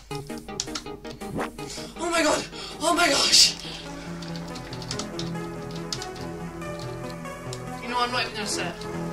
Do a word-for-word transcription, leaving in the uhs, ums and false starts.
Oh my god! Oh my gosh! You know, I'm not even gonna say it.